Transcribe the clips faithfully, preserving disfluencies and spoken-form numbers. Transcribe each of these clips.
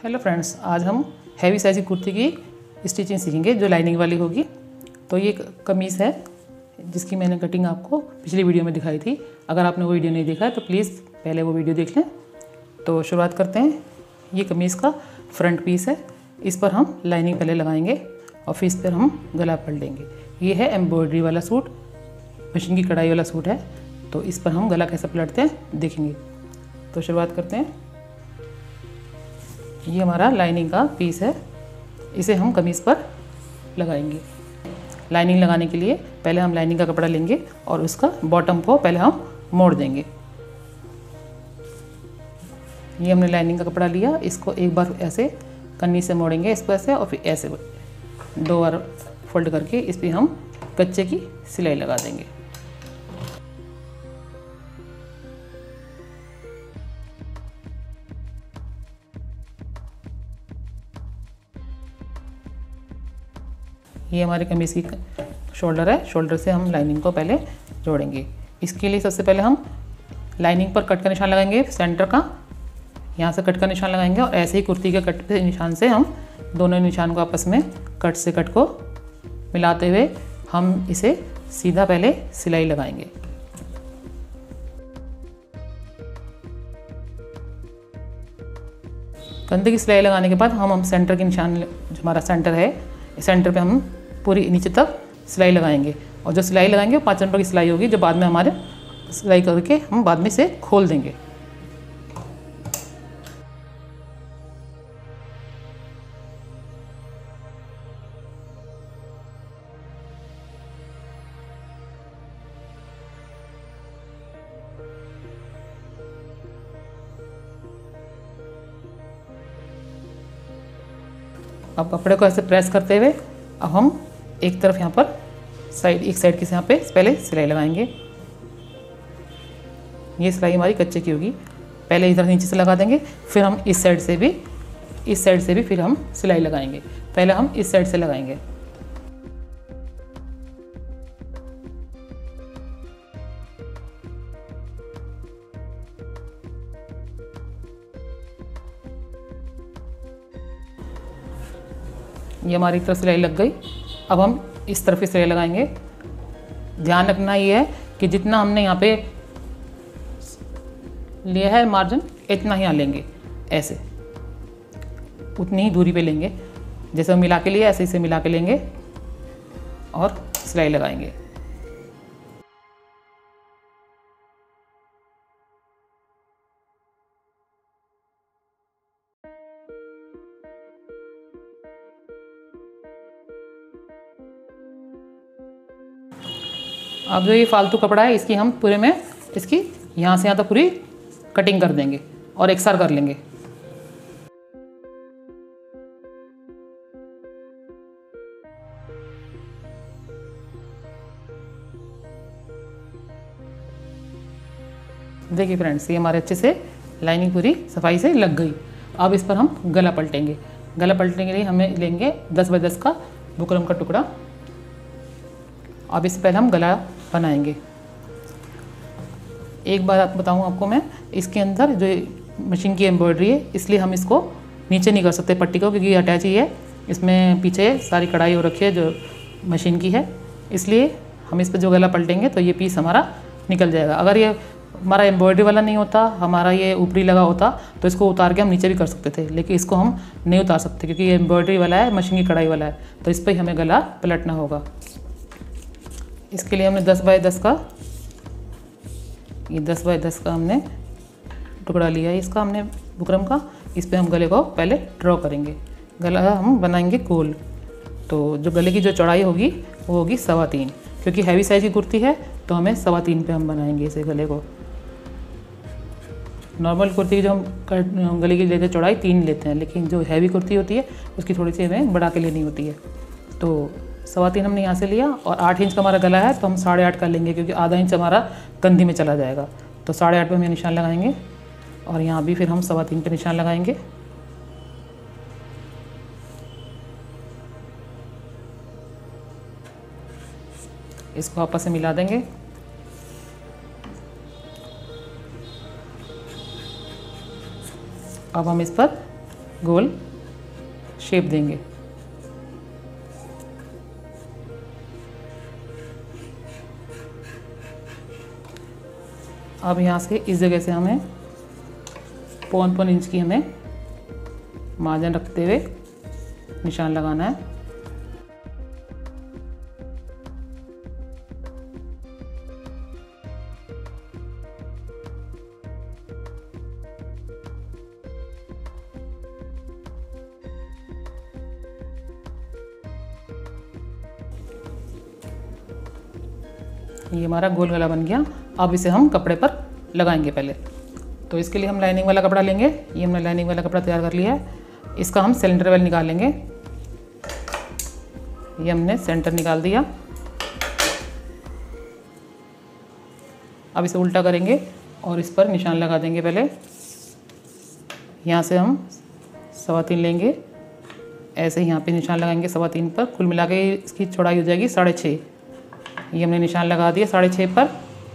Hello friends, आज हम heavy size की कुर्ती की स्टिचिंग सीखेंगे जो लाइनिंग वाली होगी। तो ये कमीज़ है जिसकी मैंने कटिंग आपको पिछली वीडियो में दिखाई थी। अगर आपने वो वीडियो नहीं देखा है तो प्लीज़ पहले वो वीडियो देख लें। तो शुरुआत करते हैं। ये कमीज़ का फ्रंट पीस है, इस पर हम लाइनिंग पहले लगाएंगे और फिर इस पर हम गला पलट देंगे। ये है एम्ब्रॉयडरी वाला सूट, मशीन की कढ़ाई वाला सूट है। तो इस पर हम गला कैसे पलटते हैं देखेंगे। तो शुरुआत करते हैं। ये हमारा लाइनिंग का पीस है, इसे हम कमीज़ पर लगाएंगे। लाइनिंग लगाने के लिए पहले हम लाइनिंग का कपड़ा लेंगे और उसका बॉटम को पहले हम मोड़ देंगे। ये हमने लाइनिंग का कपड़ा लिया, इसको एक बार ऐसे कन्नी से मोड़ेंगे, इसको ऐसे, और फिर ऐसे दो बार फोल्ड करके इस पर हम कच्चे की सिलाई लगा देंगे। ये हमारे कमीज़ की शोल्डर है, शोल्डर से हम लाइनिंग को पहले जोड़ेंगे। इसके लिए सबसे पहले हम लाइनिंग पर कट का निशान लगाएंगे, सेंटर का यहाँ से कट का निशान लगाएंगे और ऐसे ही कुर्ती के कट के निशान से हम दोनों निशान को आपस में कट से कट को मिलाते हुए हम इसे सीधा पहले सिलाई लगाएंगे। कंधे की सिलाई लगाने के बाद हम हम सेंटर के निशान, जो हमारा सेंटर है, सेंटर पे हम पूरी नीचे तक सिलाई लगाएंगे। और जो सिलाई लगाएंगे वो पाँच नंबर की सिलाई होगी, जो बाद में हमारे सिलाई करके हम बाद में इसे खोल देंगे। अब कपड़े को ऐसे प्रेस करते हुए अब हम एक तरफ यहाँ पर साइड एक साइड की यहाँ पे पहले सिलाई लगाएंगे। ये सिलाई हमारी कच्चे की होगी, पहले इधर नीचे से लगा देंगे, फिर हम इस साइड से भी इस साइड से भी फिर हम सिलाई लगाएंगे। पहले हम इस साइड से लगाएंगे। ये हमारी तरफ सिलाई लग गई। अब हम इस तरफ ही सिलाई लगाएंगे। ध्यान रखना ये है कि जितना हमने यहाँ पे लिया है मार्जिन, इतना ही यहाँ लेंगे, ऐसे उतनी ही दूरी पे लेंगे। जैसे हम मिला के लिए ऐसे इसे मिला के लेंगे और सिलाई लगाएंगे। अब जो ये फालतू कपड़ा है इसकी हम पूरे में इसकी यहाँ से यहाँ तक पूरी कटिंग कर देंगे और एक साथ कर लेंगे। देखिए फ्रेंड्स, ये हमारे अच्छे से लाइनिंग पूरी सफाई से लग गई। अब इस पर हम गला पलटेंगे। गला पलटने के लिए हमें लेंगे दस बाय दस का बुकरम का टुकड़ा। अब इससे पहले हम गला बनाएंगे। एक बात बताऊं आपको मैं, इसके अंदर जो मशीन की एम्ब्रॉयडरी है इसलिए हम इसको नीचे नहीं कर सकते पट्टी को, क्योंकि अटैच ही है। इसमें पीछे सारी कढ़ाई हो रखी है जो मशीन की है, इसलिए हम इस पर जो गला पलटेंगे तो ये पीस हमारा निकल जाएगा। अगर ये हमारा एम्ब्रॉयडरी वाला नहीं होता, हमारा ये ऊपरी लगा होता, तो इसको उतार के हम नीचे भी कर सकते थे, लेकिन इसको हम नहीं उतार सकते क्योंकि ये एम्ब्रॉयडरी वाला है, मशीन की कढ़ाई वाला है। तो इस पर ही हमें गला पलटना होगा। इसके लिए हमने दस बाय दस का ये दस बाय दस का हमने टुकड़ा लिया है, इसका हमने बुकरम का। इस पे हम गले को पहले ड्रॉ करेंगे। गला हम बनाएंगे गोल। तो जो गले की जो चौड़ाई होगी वो होगी सवा तीन, क्योंकि हैवी साइज की कुर्ती है तो हमें सवा तीन पे हम बनाएंगे इसे गले को। नॉर्मल कुर्ती की जो हम गले की लेते चौड़ाई तीन लेते हैं, लेकिन जो हैवी कुर्ती होती है उसकी थोड़ी सी हमें बढ़ा के लेनी होती है। तो सवा तीन हमने यहाँ से लिया और आठ इंच का हमारा गला है तो हम साढ़े आठ कर लेंगे, क्योंकि आधा इंच हमारा कंधी में चला जाएगा। तो साढ़े आठ पे हम निशान लगाएंगे और यहाँ भी फिर हम सवा तीन पे निशान लगाएंगे। इसको आपस में मिला देंगे। अब हम इस पर गोल शेप देंगे। अब यहाँ से इस जगह से हमें पौन पौन इंच की हमें मार्जिन रखते हुए निशान लगाना है। ये हमारा गोल गला बन गया। अब इसे हम कपड़े पर लगाएंगे पहले। तो इसके लिए हम लाइनिंग वाला कपड़ा लेंगे। ये हमने लाइनिंग वाला कपड़ा तैयार कर लिया है। इसका हम सिलेंडर वेल निकालेंगे। ये हमने सेंटर निकाल दिया। अब इसे उल्टा करेंगे और इस पर निशान लगा देंगे। पहले यहाँ से हम सवा तीन लेंगे, ऐसे ही यहाँ पे निशान लगाएंगे सवा तीन पर। कुल मिला के इसकी चौड़ाई हो जाएगी साढ़े छः। ये हमने निशान लगा दिया साढ़े छः पर।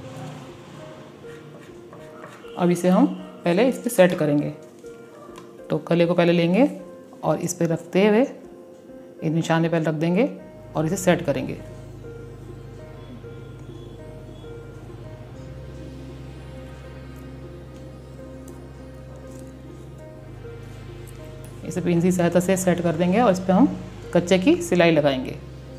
अब इसे हम पहले इस पर सेट करेंगे। तो गले को पहले लेंगे और इस पर रखते हुए इस निशान पे पहले रख देंगे और इसे सेट करेंगे। इसे पिन की सहायता से सेट कर देंगे और इस पर हम कच्चे की सिलाई लगाएंगे।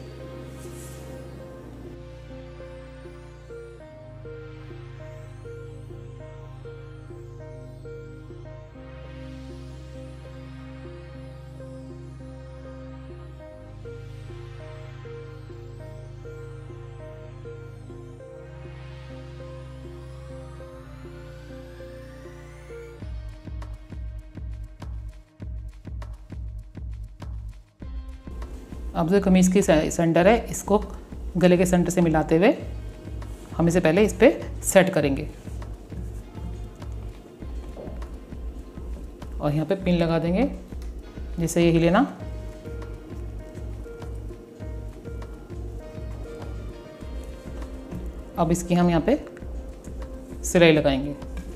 अब जो कमीज़ की सेंटर है, इसको गले के सेंटर से मिलाते हुए हम इसे पहले इस पर सेट करेंगे और यहाँ पे पिन लगा देंगे जिससे ये हिले ना। अब इसकी हम यहाँ पे सिलाई लगाएंगे।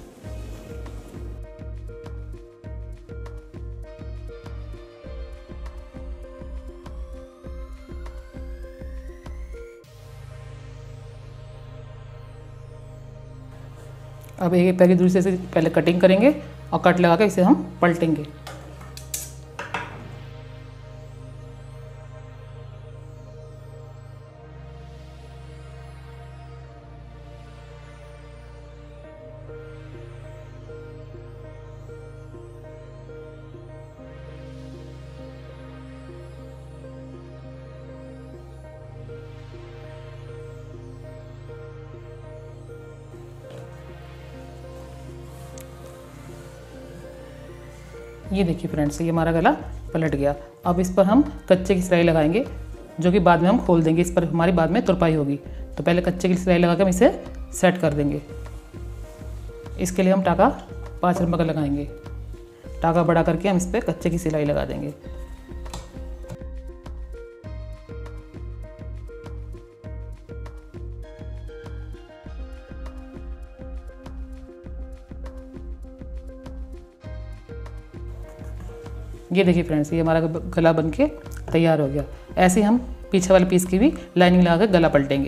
अब एक पैर की दूरी से पहले कटिंग करेंगे और कट लगा के इसे हम पलटेंगे। ये देखिए फ्रेंड्स, ये हमारा गला पलट गया। अब इस पर हम कच्चे की सिलाई लगाएंगे जो कि बाद में हम खोल देंगे। इस पर हमारी बाद में तुरपाई होगी। तो पहले कच्चे की सिलाई लगा के हम इसे सेट कर देंगे। इसके लिए हम टाका पाँच नंबर का लगाएंगे। टाका बड़ा करके हम इस पर कच्चे की सिलाई लगा देंगे। ये देखिए फ्रेंड्स, ये हमारा गला बनके तैयार हो गया। ऐसे हम पीछे वाले पीस की भी लाइनिंग लगा कर गला पलटेंगे।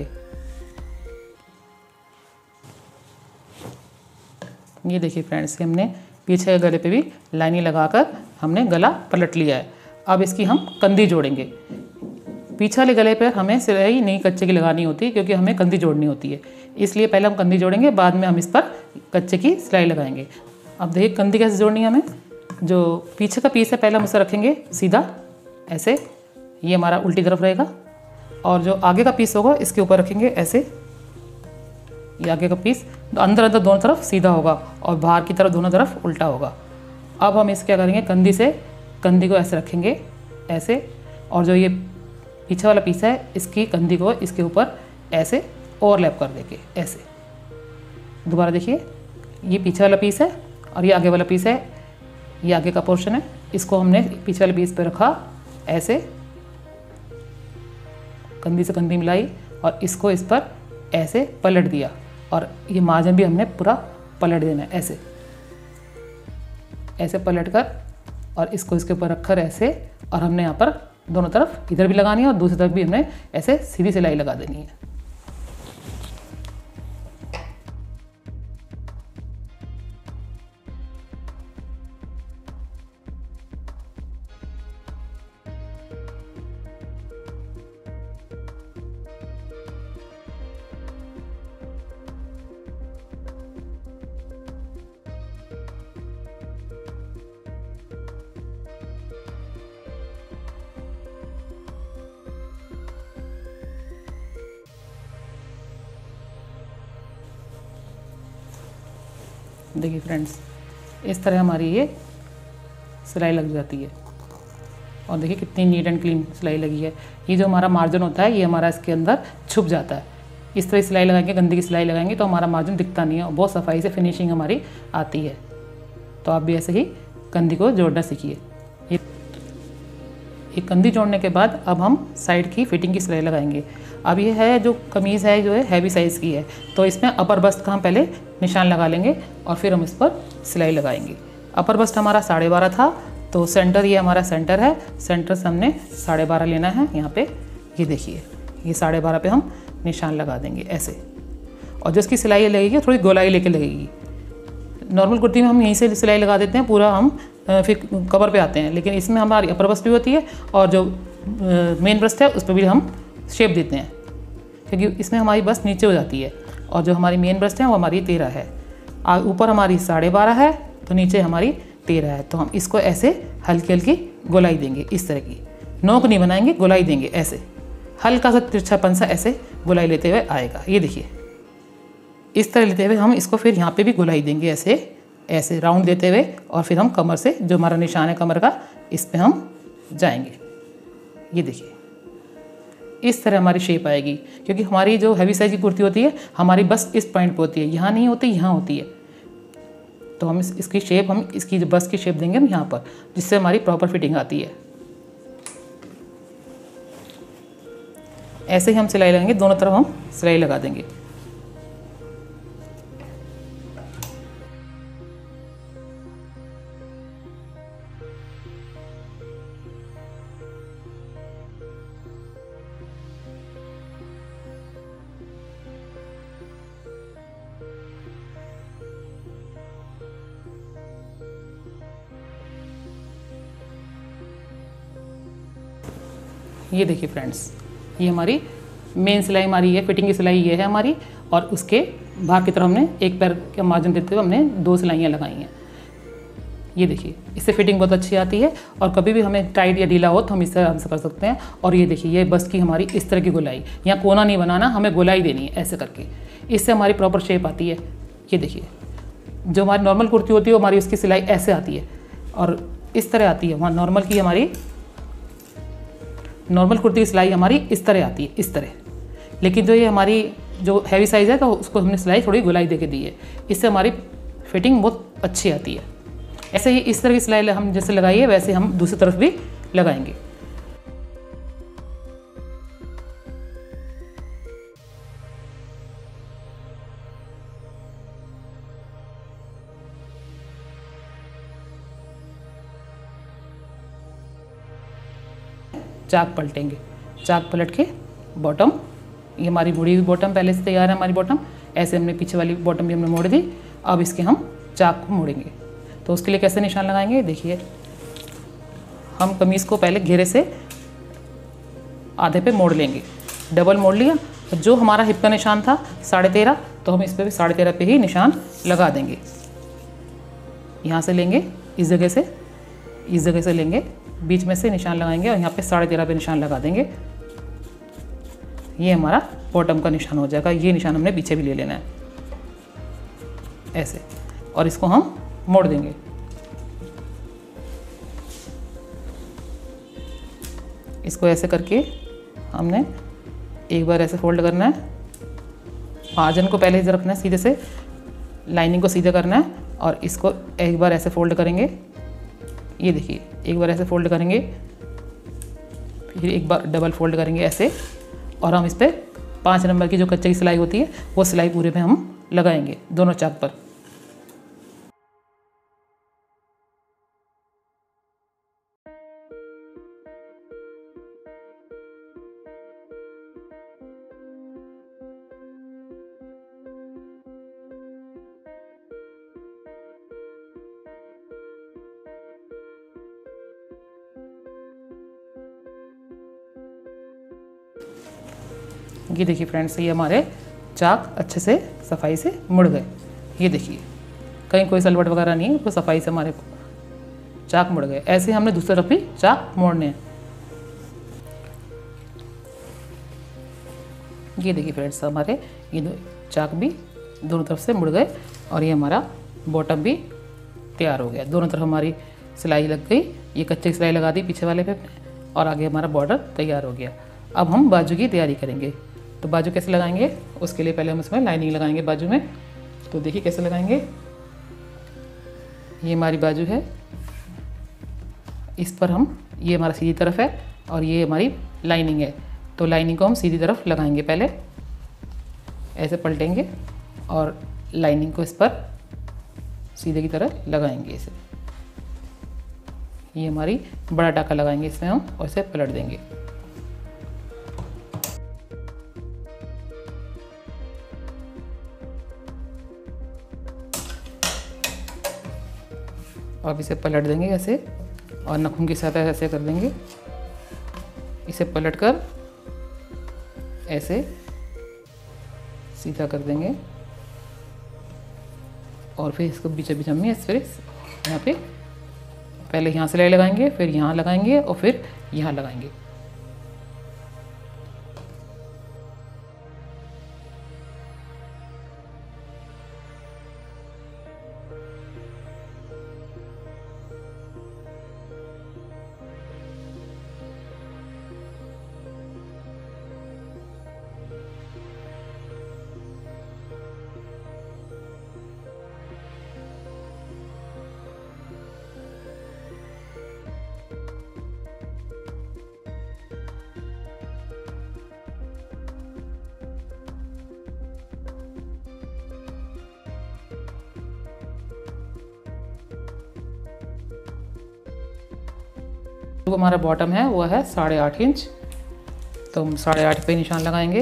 ये देखिए फ्रेंड्स, हमने पीछे के गले पे भी लाइनिंग लगाकर हमने गला पलट लिया है। अब इसकी हम कंधी जोड़ेंगे। पीछे वाले गले पर हमें सिलाई नहीं कच्चे की लगानी होती क्योंकि हमें कंधी जोड़नी होती है। इसलिए पहले हम कंधी जोड़ेंगे, बाद में हम इस पर कच्चे की सिलाई लगाएंगे। अब देखिए कंधी कैसे जोड़नी है हमें। जो पीछे का पीस है पहले हम उसे रखेंगे सीधा ऐसे, ये हमारा उल्टी तरफ रहेगा। और जो आगे का पीस होगा इसके ऊपर रखेंगे ऐसे। ये आगे का पीस तो अंदर अंदर दोनों तरफ सीधा होगा और बाहर की तरफ दोनों तरफ उल्टा होगा। अब हम इसे क्या करेंगे, कंधी से कंधी को ऐसे रखेंगे ऐसे, और जो ये पीछे वाला पीस है इसकी कंधी को इसके ऊपर ऐसे ओवरलैप कर देंगे ऐसे। दोबारा देखिए, ये पीछे वाला पीस है और ये आगे वाला पीस है। ये आगे का पोर्शन है, इसको हमने पीछे वाले पीस पे रखा ऐसे, कंधी से कंधी मिलाई और इसको इस पर ऐसे पलट दिया। और ये मार्जिन भी हमने पूरा पलट देना है ऐसे। ऐसे पलट कर और इसको इसके ऊपर रखकर ऐसे, और हमने यहाँ पर दोनों तरफ इधर भी लगानी है और दूसरी तरफ भी हमने ऐसे सीधी सिलाई लगा देनी है। देखिए फ्रेंड्स, इस तरह हमारी ये सिलाई लग जाती है और देखिए कितनी नीट एंड क्लीन सिलाई लगी है। ये जो हमारा मार्जिन होता है ये हमारा इसके अंदर छुप जाता है। इस तरह सिलाई लगाएंगे, गंदी की सिलाई लगाएंगे तो हमारा मार्जिन दिखता नहीं है और बहुत सफाई से फिनिशिंग हमारी आती है। तो आप भी ऐसे ही कंधी को जोड़ना सीखिए। ये ये कंधी जोड़ने के बाद अब हम साइड की फिटिंग की सिलाई लगाएंगे। अब ये है जो कमीज़ है जो है हैवी साइज़ की है, तो इसमें अपर बस्ट का हम पहले निशान लगा लेंगे और फिर हम इस पर सिलाई लगाएंगे। अपर बस्ट हमारा साढ़े बारह था, तो सेंटर ये हमारा सेंटर है, सेंटर से हमने साढ़े बारह लेना है। यहाँ पे ये देखिए, ये साढ़े बारह पे हम निशान लगा देंगे ऐसे। और जो इसकी सिलाई लगेगी थोड़ी गोलाई लेके लगेगी। नॉर्मल कुर्ती में हम यहीं से सिलाई लगा देते हैं, पूरा हम फिर कवर पे आते हैं, लेकिन इसमें हमारी अपर बस्ट भी होती है और जो मेन ब्रस्ट है उस पर भी हम शेप देते हैं, क्योंकि इसमें हमारी बस्ट नीचे हो जाती है और जो हमारी मेन ब्रस्ट है वो हमारी तेरह है। ऊपर हमारी साढ़े बारह है तो नीचे हमारी तेरह है। तो हम इसको ऐसे हल्की हल्की गोलाई देंगे, इस तरह की नोक नहीं बनाएंगे, गोलाई देंगे ऐसे, हल्का सा तिरछापन सा ऐसे गोलाई लेते हुए आएगा। ये देखिए, इस तरह लेते हुए हम इसको फिर यहाँ पे भी गोलाई देंगे ऐसे ऐसे राउंड देते हुए, और फिर हम कमर से जो हमारा निशान है कमर का, इस पे हम जाएंगे। ये देखिए, इस तरह हमारी शेप आएगी, क्योंकि हमारी जो हैवी साइज की कुर्ती होती है हमारी बस इस पॉइंट पे होती है, यहाँ नहीं होती, यहाँ होती है। तो हम इस, इसकी शेप हम इसकी जो बस की शेप देंगे हम यहाँ पर, जिससे हमारी प्रॉपर फिटिंग आती है। ऐसे ही हम सिलाई लगाएंगे, दोनों तरफ हम सिलाई लगा देंगे। ये देखिए फ्रेंड्स, ये हमारी मेन सिलाई हमारी है, फिटिंग की सिलाई ये है हमारी, और उसके बाहर की तरफ हमने एक पैर का मार्जिन देते हुए हमने दो सिलाइयाँ लगाई हैं। ये देखिए, इससे फिटिंग बहुत अच्छी आती है और कभी भी हमें टाइट या ढीला हो तो हम इस तरह से कर सकते हैं। और ये देखिए, ये बस की हमारी इस तरह की गोलाई, यहाँ कोना नहीं बनाना, हमें गोलाई देनी है ऐसे करके, इससे हमारी प्रॉपर शेप आती है। ये देखिए, जो हमारी नॉर्मल कुर्ती होती है वो हमारी उसकी सिलाई ऐसे आती है और इस तरह आती है। वहाँ नॉर्मल की हमारी नॉर्मल कुर्ती की सिलाई हमारी इस तरह आती है, इस तरह। लेकिन जो ये हमारी जो हैवी साइज़ है तो उसको हमने सिलाई थोड़ी गोलाई दे के दी है, इससे हमारी फिटिंग बहुत अच्छी आती है। ऐसे ही इस तरह की सिलाई हम जैसे लगाई है वैसे हम दूसरी तरफ भी लगाएंगे। चाक पलटेंगे, चाक पलट के बॉटम, ये हमारी मुड़ी हुई बॉटम पहले से तैयार है हमारी बॉटम, ऐसे हमने पीछे वाली बॉटम भी हमने मोड़ दी। अब इसके हम चाक को मोड़ेंगे। तो उसके लिए कैसे निशान लगाएंगे, देखिए, हम कमीज़ को पहले घेरे से आधे पे मोड़ लेंगे, डबल मोड़ लिया। जो हमारा हिप का निशान था साढ़े तेरह, तो हम इस पर भी साढ़े तेरह पे ही निशान लगा देंगे। यहाँ से लेंगे, इस जगह से इस जगह से लेंगे, बीच में से निशान लगाएंगे और यहाँ पे साढ़े तेरह पे निशान लगा देंगे। ये हमारा बॉटम का निशान हो जाएगा। ये निशान हमने पीछे भी ले लेना है ऐसे, और इसको हम मोड़ देंगे। इसको ऐसे करके हमने एक बार ऐसे फोल्ड करना है, मार्जिन को पहले से रखना है, सीधे से लाइनिंग को सीधे करना है, और इसको एक बार ऐसे फोल्ड करेंगे। ये देखिए, एक बार ऐसे फोल्ड करेंगे, फिर एक बार डबल फोल्ड करेंगे ऐसे, और हम इस पर पाँच नंबर की जो कच्चे की सिलाई होती है वो सिलाई पूरे पे हम लगाएंगे दोनों चाक पर। ये देखिए फ्रेंड्स, ये हमारे चाक अच्छे से सफाई से मुड़ गए। ये देखिए कहीं कोई सलवट वगैरह नहीं है, वो सफाई से हमारे चाक मुड़ गए। ऐसे हमने दूसरी तरफ भी चाक मोड़ने हैं। ये देखिए फ्रेंड्स, हमारे ये दो चाक भी दोनों तरफ से मुड़ गए और ये हमारा बॉटम भी तैयार हो गया। दोनों तरफ हमारी सिलाई लग गई। ये कच्चे सिलाई लगा दी पीछे वाले पे और आगे हमारा बॉर्डर तैयार हो गया। अब हम बाजू की तैयारी करेंगे। तो बाजू कैसे लगाएंगे, उसके लिए पहले हम इसमें लाइनिंग लगाएंगे बाजू में। तो देखिए कैसे लगाएंगे। ये हमारी बाजू है, इस पर हम, ये हमारा सीधी तरफ है और ये हमारी लाइनिंग है। तो लाइनिंग को हम सीधी तरफ लगाएंगे, पहले ऐसे पलटेंगे और लाइनिंग को इस पर सीधे की तरह लगाएंगे इसे। ये हमारी बड़ा टाका लगाएंगे इसमें हम और इसे पलट देंगे। अब इसे पलट देंगे ऐसे और नखून की सतह ऐसे कर देंगे। इसे पलटकर ऐसे सीधा कर देंगे और फिर इसको बीच बीच में फिर यहाँ पे पहले यहाँ सिलाई लगाएंगे, फिर यहाँ लगाएंगे और फिर यहाँ लगाएंगे। जो हमारा बॉटम है वो है साढ़े आठ इंच। तो हम साढ़े आठ पे निशान लगाएंगे।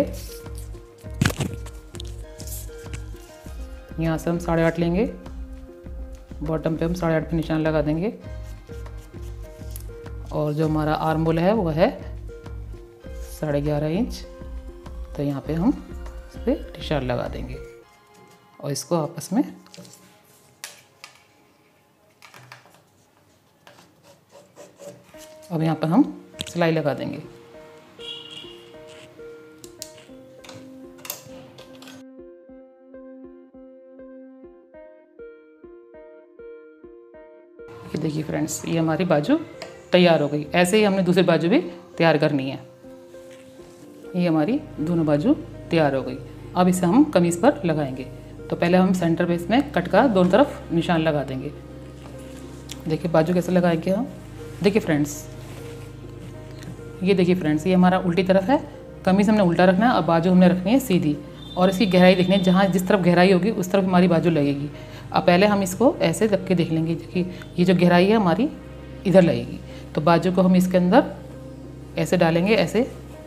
यहाँ से हम साढ़े आठ लेंगे, बॉटम पे हम साढ़े आठ पे निशान लगा देंगे। और जो हमारा आर्म होल है वो है साढ़े ग्यारह इंच। तो यहाँ पे हम इस पर निशान लगा देंगे और इसको आपस में अब यहाँ पर हम सिलाई लगा देंगे। ये देखिए फ्रेंड्स, ये हमारी बाजू तैयार हो गई। ऐसे ही हमने दूसरी बाजू भी तैयार करनी है। ये हमारी दोनों बाजू तैयार हो गई। अब इसे हम कमीज़ पर लगाएंगे। तो पहले हम सेंटर पे इसमें कट का दोनों तरफ निशान लगा देंगे। देखिए बाजू कैसे लगाएंगे हम। देखिए फ्रेंड्स, ये देखिए फ्रेंड्स, ये हमारा उल्टी तरफ है। कमीज़ हमने उल्टा रखना है और बाजू हमने रखनी है सीधी। और इसकी गहराई देखनी है, जहाँ जिस तरफ गहराई होगी उस तरफ हमारी बाजू लगेगी। अब पहले हम इसको ऐसे रख के देख लेंगे कि ये जो गहराई है हमारी इधर लगेगी। तो बाजू को हम इसके अंदर ऐसे डालेंगे, ऐसे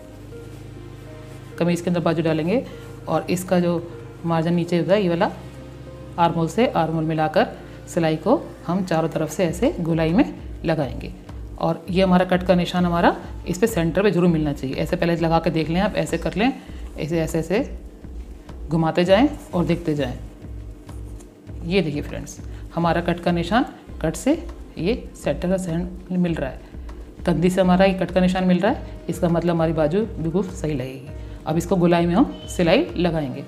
कमीज़ के अंदर बाजू डालेंगे और इसका जो मार्जिन नीचे होता है ये वाला आर्म होल से आर्म होल मिलाकर सिलाई को हम चारों तरफ से ऐसे गोलाई में लगाएंगे। और ये हमारा कट का निशान हमारा इस पे सेंटर पे जरूर मिलना चाहिए। ऐसे पहले लगा के देख लें आप, ऐसे कर लें, ऐसे ऐसे ऐसे घुमाते जाएं और देखते जाएं। ये देखिए फ्रेंड्स, हमारा कट का निशान कट से ये सेंटर का सेंटर मिल रहा है। कंधी से हमारा ये कट का निशान मिल रहा है। इसका मतलब हमारी बाजू बिल्कुल सही लगेगी। अब इसको गोलाई में हम सिलाई लगाएंगे।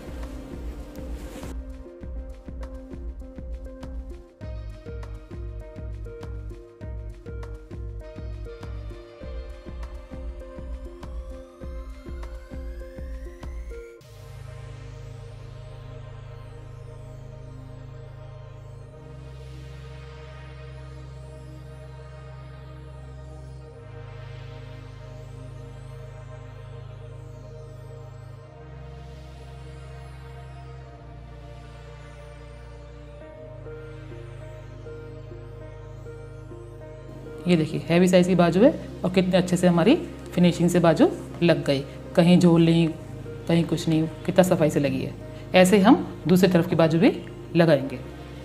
ये देखिए हैवी साइज़ की बाजू है और कितने अच्छे से हमारी फिनिशिंग से बाजू लग गई। कहीं झोल नहीं, कहीं कुछ नहीं, कितना सफाई से लगी है। ऐसे ही हम दूसरी तरफ की बाजू भी लगाएंगे।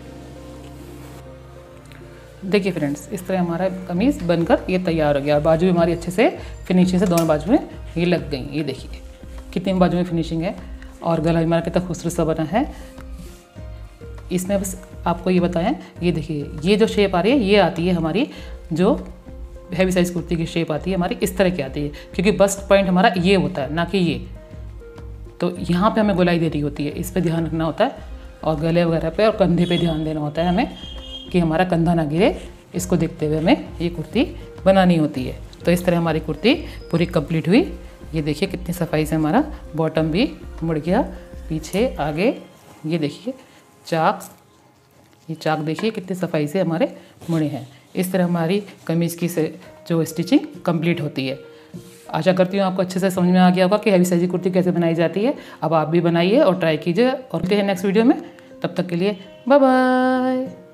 देखिए फ्रेंड्स, इस तरह हमारा कमीज़ बनकर ये तैयार हो गया और बाजू भी हमारी अच्छे से फिनिशिंग से दोनों बाजू में ये लग गई। ये देखिए कितनी बाजू में फिनिशिंग है और गला हमारा कितना खूबसूरत सा बना है। इसमें बस आपको ये बताएं, ये देखिए ये जो शेप आ रही है ये आती है हमारी जो हैवी साइज़ कुर्ती की शेप आती है हमारी, इस तरह की आती है, क्योंकि बस्ट पॉइंट हमारा ये होता है ना कि ये। तो यहाँ पे हमें गोलाई देनी होती है, इस पर ध्यान रखना होता है, और गले वगैरह पे और कंधे पे ध्यान देना होता है हमें कि हमारा कंधा ना गिरे। इसको देखते हुए हमें ये कुर्ती बनानी होती है। तो इस तरह हमारी कुर्ती पूरी कंप्लीट हुई। ये देखिए कितनी सफाई से हमारा बॉटम भी मुड़ गया, पीछे आगे। ये देखिए चाक, ये चाक देखिए कितनी सफाई से हमारे मुड़े हैं। इस तरह हमारी कमीज़ की से जो स्टिचिंग कंप्लीट होती है। आशा करती हूँ आपको अच्छे से समझ में आ गया होगा कि हैवी साइज की कुर्ती कैसे बनाई जाती है। अब आप भी बनाइए और ट्राई कीजिए, और मिलते हैं नेक्स्ट वीडियो में। तब तक के लिए बाय बाय।